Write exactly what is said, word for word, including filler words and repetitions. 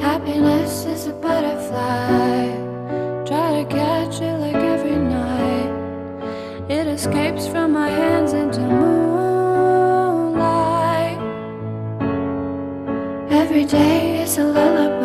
Happiness is a butterfly, try to catch it like every night. It escapes from my hands into moonlight. Every day is a lullaby.